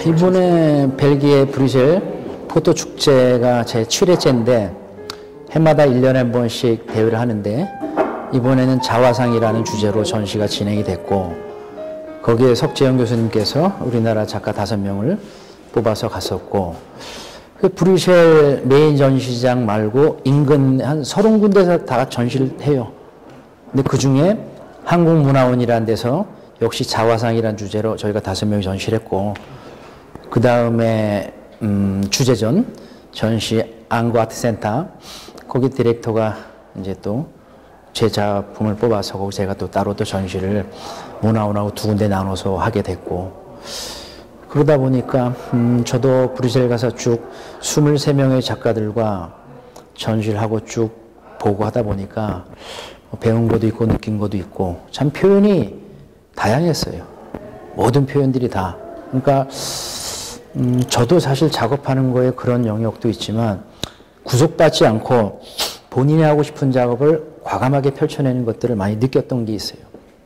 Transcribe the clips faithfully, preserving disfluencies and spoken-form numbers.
이번에 벨기에 브뤼셀 포토 축제가 제 칠 회째인데 해마다 일 년에 한 번씩 대회를 하는데 이번에는 자화상이라는 주제로 전시가 진행이 됐고 거기에 석재영 교수님께서 우리나라 작가 다섯 명을 뽑아서 갔었고 그 브뤼셀 메인 전시장 말고 인근 한 서른 군데서 다 전시를 해요. 근데 그 중에 한국문화원이라는 데서 역시 자화상이라는 주제로 저희가 다섯 명이 전시를 했고 그 다음에 음, 주제전 전시 앙거아트센터 거기 디렉터가 이제 또 제 작품을 뽑아서 거기 제가 또 따로 또 전시를 문화원하고 두 군데 나눠서 하게 됐고 그러다 보니까 음, 저도 브뤼셀 가서 쭉 스물세 명의 작가들과 전시를 하고 쭉 보고 하다 보니까 배운 것도 있고 느낀 것도 있고 참 표현이 다양했어요. 모든 표현들이 다. 그러니까 음, 저도 사실 작업하는 거에 그런 영역도 있지만 구속받지 않고 본인이 하고 싶은 작업을 과감하게 펼쳐내는 것들을 많이 느꼈던 게 있어요.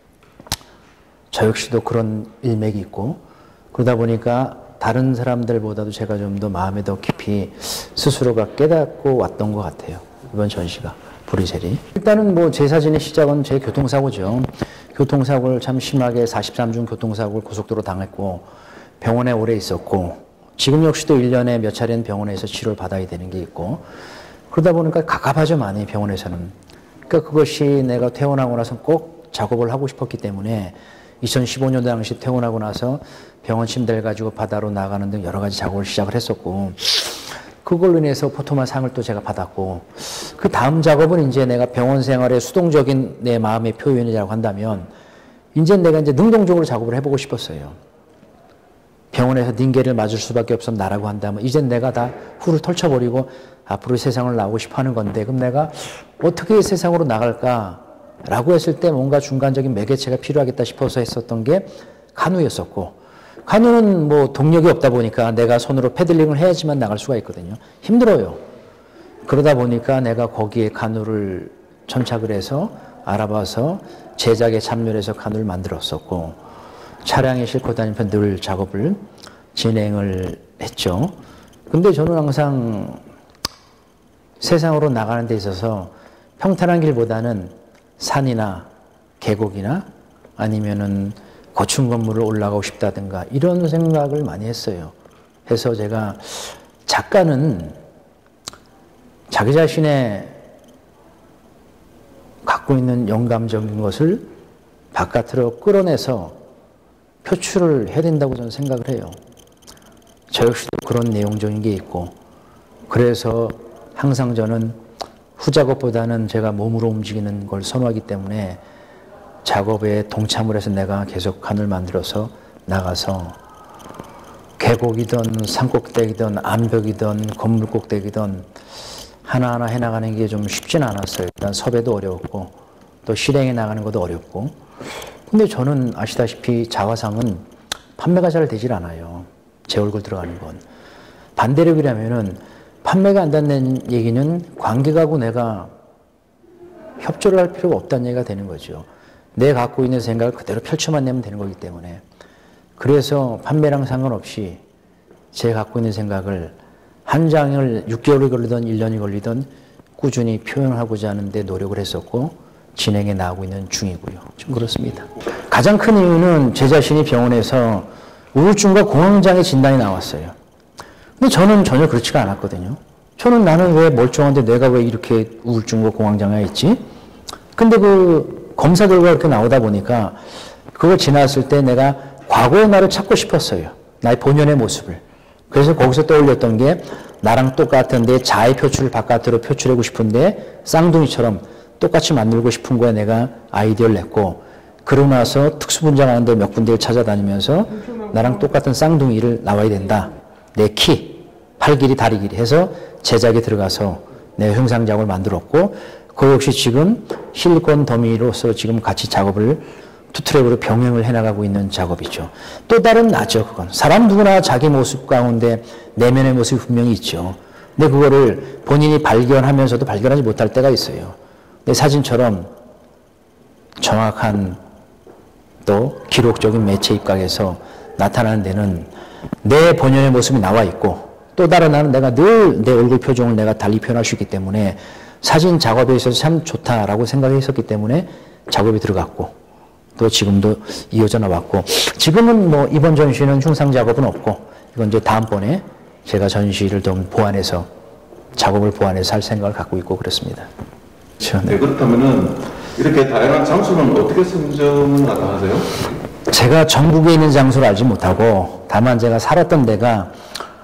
저 역시도 그런 일맥이 있고 그러다 보니까 다른 사람들보다도 제가 좀 더 마음에 더 깊이 스스로가 깨닫고 왔던 것 같아요. 이번 전시가 브뤼셀이. 일단은 뭐 제 사진의 시작은 제 교통사고죠. 교통사고를 참 심하게 사십삼 중 교통사고를 고속도로 당했고 병원에 오래 있었고 지금 역시도 일 년에 몇 차례는 병원에서 치료를 받아야 되는 게 있고 그러다 보니까 갑갑하죠 많이 병원에서는. 그러니까 그것이 내가 퇴원하고 나서 꼭 작업을 하고 싶었기 때문에 이천십오 년도 당시 퇴원하고 나서 병원 침대를 가지고 바다로 나가는 등 여러 가지 작업을 시작을 했었고 그걸로 인해서 포토마 상을 또 제가 받았고 그 다음 작업은 이제 내가 병원 생활의 수동적인 내 마음의 표현이라고 한다면 이제 내가 이제 능동적으로 작업을 해보고 싶었어요. 병원에서 닝게를 맞을 수밖에 없어 나라고 한다면 이제 내가 다 후를 털쳐버리고 앞으로 세상을 나오고 싶어 하는 건데 그럼 내가 어떻게 세상으로 나갈까라고 했을 때 뭔가 중간적인 매개체가 필요하겠다 싶어서 했었던 게 카누였었고 카누는 뭐 동력이 없다 보니까 내가 손으로 패들링을 해야지만 나갈 수가 있거든요. 힘들어요. 그러다 보니까 내가 거기에 카누를 천착을 해서 알아봐서 제작에 참여를 해서 카누를 만들었었고 차량에 싣고 다니면서 늘 작업을 진행을 했죠. 근데 저는 항상 세상으로 나가는 데 있어서 평탄한 길보다는 산이나 계곡이나 아니면은 고층 건물을 올라가고 싶다든가 이런 생각을 많이 했어요. 해서 제가 작가는 자기 자신의 갖고 있는 영감적인 것을 바깥으로 끌어내서 표출을 해야 된다고 저는 생각을 해요. 저 역시도 그런 내용적인 게 있고 그래서 항상 저는 후작업보다는 제가 몸으로 움직이는 걸 선호하기 때문에 작업에 동참을 해서 내가 계속 칸을 만들어서 나가서 계곡이든 산꼭대기든 암벽이든 건물 꼭대기든 하나하나 해나가는 게 좀 쉽지는 않았어요. 일단 섭외도 어려웠고 또 실행해 나가는 것도 어렵고 근데 저는 아시다시피 자화상은 판매가 잘 되질 않아요. 제 얼굴 들어가는 건. 반대로 그러면은 판매가 안 된다는 얘기는 관객하고 내가 협조를 할 필요가 없다는 얘기가 되는 거죠. 내가 갖고 있는 생각을 그대로 펼쳐만 내면 되는 거기 때문에. 그래서 판매랑 상관없이 제가 갖고 있는 생각을 한 장을 육 개월이 걸리든 일 년이 걸리든 꾸준히 표현하고자 하는데 노력을 했었고 진행해 나가고 있는 중이고요. 좀 그렇습니다. 가장 큰 이유는 제 자신이 병원에서 우울증과 공황장애 진단이 나왔어요. 근데 저는 전혀 그렇지가 않았거든요. 저는 나는 왜 멀쩡한데 내가 왜 이렇게 우울증과 공황장애가 있지? 근데 그 검사 결과가 이렇게 나오다 보니까 그걸 지났을 때 내가 과거의 나를 찾고 싶었어요. 나의 본연의 모습을. 그래서 거기서 떠올렸던 게 나랑 똑같은데 자의 표출을 바깥으로 표출하고 싶은데 쌍둥이처럼 똑같이 만들고 싶은 거에 내가 아이디어를 냈고 그러고 나서 특수분장하는데 몇 군데를 찾아다니면서 나랑 똑같은 쌍둥이를 나와야 된다. 내 키, 팔 길이, 다리 길이 해서 제작에 들어가서 내 형상작업을 만들었고 그 역시 지금 실리콘 더미로서 지금 같이 작업을 투트랙으로 병행을 해나가고 있는 작업이죠. 또 다른 나죠. 그건 사람 누구나 자기 모습 가운데 내면의 모습이 분명히 있죠. 근데 그거를 본인이 발견하면서도 발견하지 못할 때가 있어요. 내 사진처럼 정확한 또 기록적인 매체 입각에서 나타나는 데는 내 본연의 모습이 나와 있고 또 다른 하나는 내가 늘 내 얼굴 표정을 내가 달리 표현할 수 있기 때문에 사진 작업에 있어서 참 좋다라고 생각했었기 때문에 작업이 들어갔고 또 지금도 이어져 나왔고 지금은 뭐 이번 전시는 흉상 작업은 없고 이건 이제 다음번에 제가 전시를 좀 보완해서 작업을 보완해서 할 생각을 갖고 있고 그렇습니다. 그렇죠. 네. 네, 그렇다면은 이렇게 다양한 장소는 어떻게 선정을 하세요? 제가 전국에 있는 장소를 알지 못하고 다만 제가 살았던 데가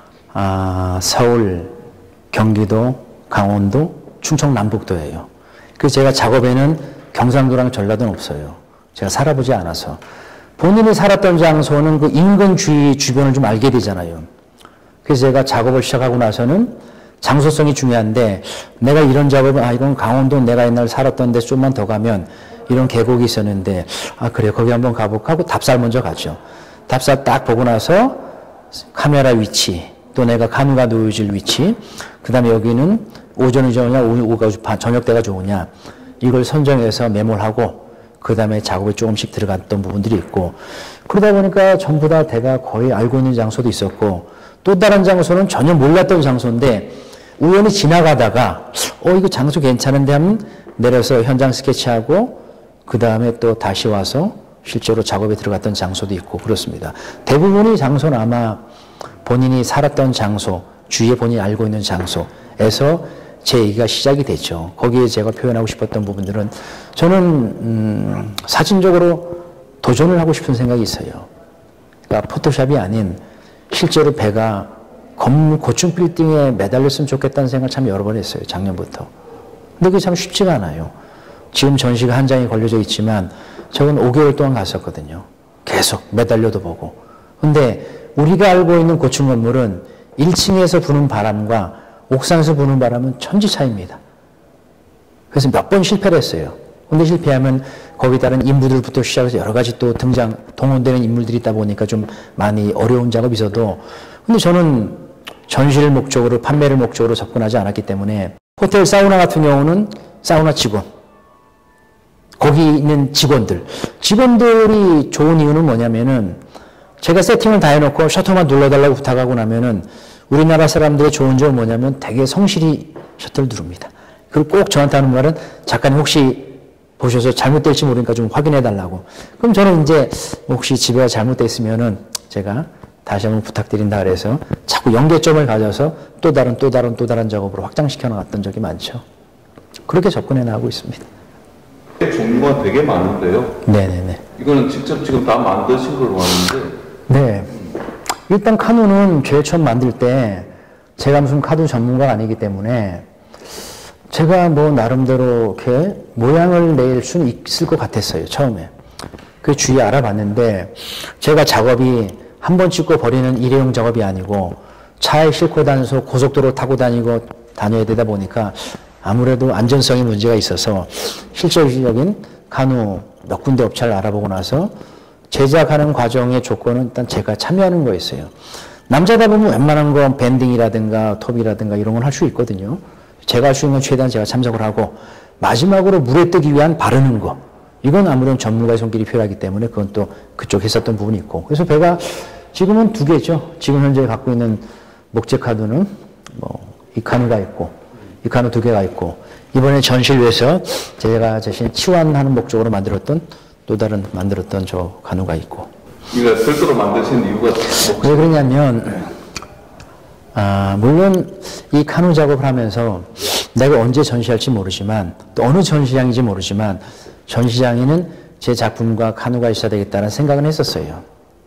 아, 서울, 경기도, 강원도, 충청 남북도예요. 그래서 제가 작업에는 경상도랑 전라도는 없어요. 제가 살아보지 않아서. 본인이 살았던 장소는 그 인근 주위 주변을 좀 알게 되잖아요. 그래서 제가 작업을 시작하고 나서는 장소성이 중요한데 내가 이런 작업은 아 이건 강원도 내가 옛날 살았던 데 좀만 더 가면 이런 계곡이 있었는데 아 그래 거기 한번 가볼까 하고 답사를 먼저 가죠. 답사 딱 보고 나서 카메라 위치 또 내가 카누가 놓여질 위치 그 다음에 여기는 오전이 좋으냐 오후가 저녁 때가 좋으냐 이걸 선정해서 메모를 하고 그 다음에 작업에 조금씩 들어갔던 부분들이 있고 그러다 보니까 전부 다 내가 거의 알고 있는 장소도 있었고 또 다른 장소는 전혀 몰랐던 장소인데 우연히 지나가다가 어 이거 장소 괜찮은데 하면 내려서 현장 스케치하고 그 다음에 또 다시 와서 실제로 작업에 들어갔던 장소도 있고 그렇습니다. 대부분의 장소는 아마 본인이 살았던 장소, 주위에 본인이 알고 있는 장소에서 제 얘기가 시작이 됐죠. 거기에 제가 표현하고 싶었던 부분들은 저는 음, 사진적으로 도전을 하고 싶은 생각이 있어요. 그러니까 포토샵이 아닌 실제로 배가 건물 고층 빌딩에 매달렸으면 좋겠다는 생각을 참 여러 번 했어요. 작년부터. 근데 그게 참 쉽지가 않아요. 지금 전시가 한 장이 걸려져 있지만 저건 오 개월 동안 갔었거든요. 계속 매달려도 보고. 근데 우리가 알고 있는 고층 건물은 일 층에서 부는 바람과 옥상에서 부는 바람은 천지 차이입니다. 그래서 몇 번 실패를 했어요. 근데 실패하면 거기에 따른 인물들부터 시작해서 여러 가지 또 등장, 동원되는 인물들이 있다 보니까 좀 많이 어려운 작업이 있어도 근데 저는 전시를 목적으로 판매를 목적으로 접근하지 않았기 때문에 호텔 사우나 같은 경우는 사우나 직원 거기 있는 직원들 직원들이 좋은 이유는 뭐냐면은 제가 세팅을 다 해놓고 셔터만 눌러달라고 부탁하고 나면은 우리나라 사람들의 좋은 점은 뭐냐면 되게 성실히 셔터를 누릅니다. 그리고 꼭 저한테 하는 말은 작가님 혹시 보셔서 잘못될지 모르니까 좀 확인해 달라고. 그럼 저는 이제 혹시 집에가 잘못됐으면은 제가 다시 한번 부탁드린다 그래서 자꾸 연계점을 가져서 또 다른 또 다른 또 다른 작업으로 확장시켜 나갔던 적이 많죠. 그렇게 접근해 나가고 있습니다. 종류가 되게 많은데요. 네네네. 이거는 직접 지금 다 만드신 걸로 아는데. 네. 일단 카누는 제일 처음 만들 때 제가 무슨 카누 전문가가 아니기 때문에 제가 뭐 나름대로 이렇게 모양을 낼 수는 있을 것 같았어요. 처음에. 그 주위에 알아봤는데 제가 작업이 한 번 찍고 버리는 일회용 작업이 아니고 차에 싣고 다니면서 고속도로 타고 다니고 다녀야 되다 보니까 아무래도 안전성에 문제가 있어서 실질적인 카누 몇 군데 업체를 알아보고 나서 제작하는 과정의 조건은 일단 제가 참여하는 거였어요. 남자다 보면 웬만한 건 밴딩이라든가 톱이라든가 이런 건 할 수 있거든요. 제가 할 수 있는 건 최대한 제가 참석을 하고 마지막으로 물에 뜨기 위한 바르는 거 이건 아무런 전문가의 손길이 필요하기 때문에 그건 또 그쪽 했었던 부분이 있고 그래서 배가 지금은 두 개죠. 지금 현재 갖고 있는 목재 카누는 뭐 이 카누가 있고 이 카누 두 개가 있고 이번에 전시를 위해서 제가 자신 치환하는 목적으로 만들었던 또 다른 만들었던 저 카누가 있고. 이거 별도로 만드신 이유가 왜 그러냐면 아, 물론 이 카누 작업을 하면서 내가 언제 전시할지 모르지만 또 어느 전시장인지 모르지만 전시장에는 제 작품과 카누가 있어야 되겠다는 생각은 했었어요.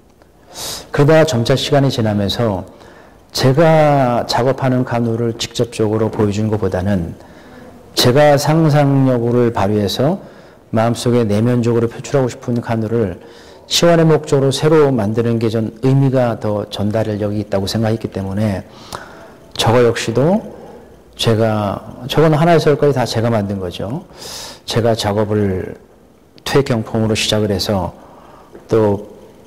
그러다가 점차 시간이 지나면서 제가 작업하는 카누를 직접적으로 보여주는 것보다는 제가 상상력을 발휘해서 마음속에 내면적으로 표출하고 싶은 카누를 치환의 목적으로 새로 만드는 게 전 의미가 더 전달력이 있다고 생각했기 때문에 저거 역시도 제가 저건 하나에서 열까지 다 제가 만든 거죠. 제가 작업을 투획경품으로 시작을 해서 또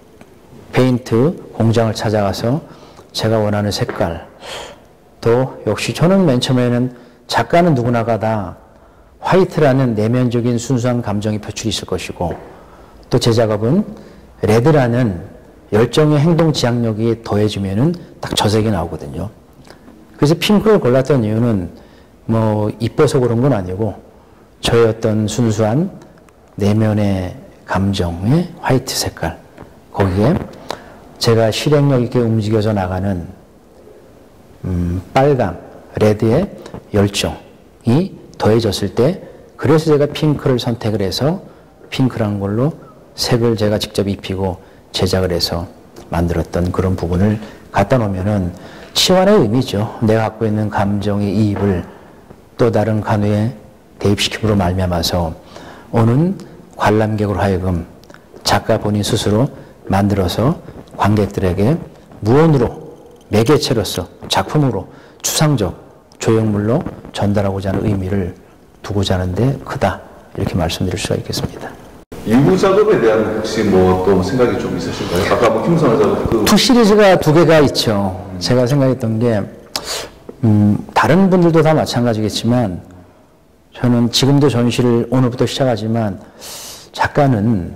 페인트 공장을 찾아가서 제가 원하는 색깔 또 역시 저는 맨 처음에는 작가는 누구나가 다 화이트라는 내면적인 순수한 감정이 표출이 있을 것이고 또 제 작업은 레드라는 열정의 행동 지향력이 더해지면은 딱 저 색이 나오거든요. 그래서 핑크를 골랐던 이유는 뭐 이뻐서 그런 건 아니고 저의 어떤 순수한 내면의 감정의 화이트 색깔, 거기에 제가 실행력 있게 움직여서 나가는 음, 빨강, 레드의 열정이 더해졌을 때, 그래서 제가 핑크를 선택을 해서 핑크라는 걸로 색을 제가 직접 입히고 제작을 해서 만들었던 그런 부분을 갖다 놓으면은 치환의 의미죠. 내가 갖고 있는 감정의 이입을 또 다른 간우에 대입시킴으로 말미암아서 오는 관람객으로 하여금 작가 본인 스스로 만들어서 관객들에게 무언으로, 매개체로서, 작품으로, 추상적 조형물로 전달하고자 하는 의미를 두고자 하는데 크다, 이렇게 말씀드릴 수가 있겠습니다. 이후 작업에 대한 혹시 뭐 또 생각이 좀 있으신가요? 아까 뭐 김성환 작업 그 투 시리즈가 두 개가 있죠. 음. 제가 생각했던 게 음, 다른 분들도 다 마찬가지겠지만 저는 지금도 전시를 오늘부터 시작하지만 작가는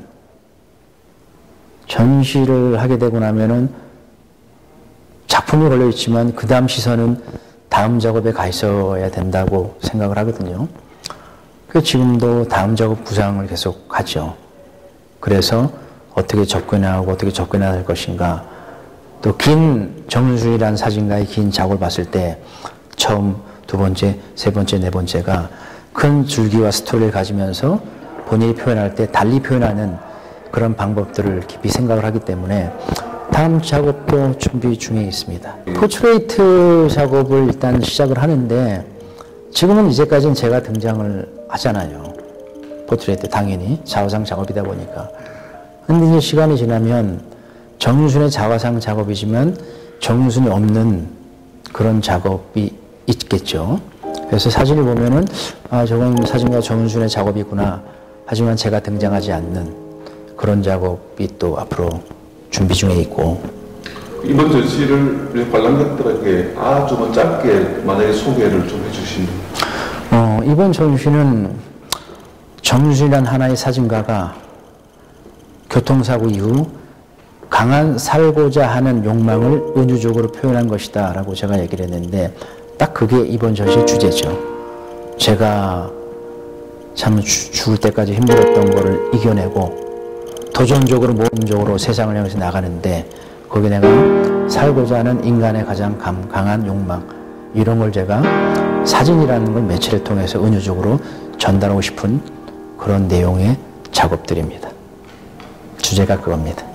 전시를 하게 되고 나면은 작품이 걸려 있지만 그 다음 시선은 다음 작업에 가 있어야 된다고 생각을 하거든요. 그 지금도 다음 작업 구상을 계속 하죠. 그래서 어떻게 접근하고 어떻게 접근해야 할 것인가. 또 긴 정윤순이라는 사진가의 긴 작업을 봤을 때 처음, 두 번째, 세 번째, 네 번째가 큰 줄기와 스토리를 가지면서 본인이 표현할 때 달리 표현하는 그런 방법들을 깊이 생각을 하기 때문에 다음 작업도 준비 중에 있습니다. 포트레이트 작업을 일단 시작을 하는데 지금은 이제까지는 제가 등장을 하잖아요. 포트레이트 당연히 자화상 작업이다 보니까. 근데 이제 시간이 지나면 정윤순의 자화상 작업이지만 정윤순이 없는 그런 작업이 있겠죠. 그래서 사진을 보면은 아, 저건 사진가 정윤순의 작업이구나. 하지만 제가 등장하지 않는 그런 작업이 또 앞으로 준비 중에 있고. 이번 전시를 관람객들에게 아주 짧게 만약에 소개를 좀 해주시면. 어, 이번 전시는 정윤순이라는 하나의 사진가가 교통사고 이후 강한 살고자 하는 욕망을 은유적으로 표현한 것이다 라고 제가 얘기를 했는데 딱 그게 이번 전시의 주제죠. 제가 참 죽을 때까지 힘들었던 거를 이겨내고 도전적으로 모험적으로 세상을 향해서 나가는데 거기 내가 살고자 하는 인간의 가장 감, 강한 욕망, 이런 걸 제가 사진이라는 걸 매체를 통해서 은유적으로 전달하고 싶은 그런 내용의 작업들입니다. 주제가 그겁니다.